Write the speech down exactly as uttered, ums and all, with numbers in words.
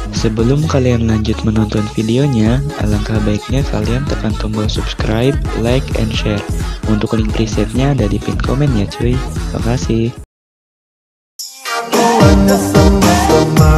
Sebelum kalian lanjut menonton videonya, alangkah baiknya kalian tekan tombol subscribe, like, and share. Untuk link presetnya ada di pin komen ya cuy. Makasih. Sama-sama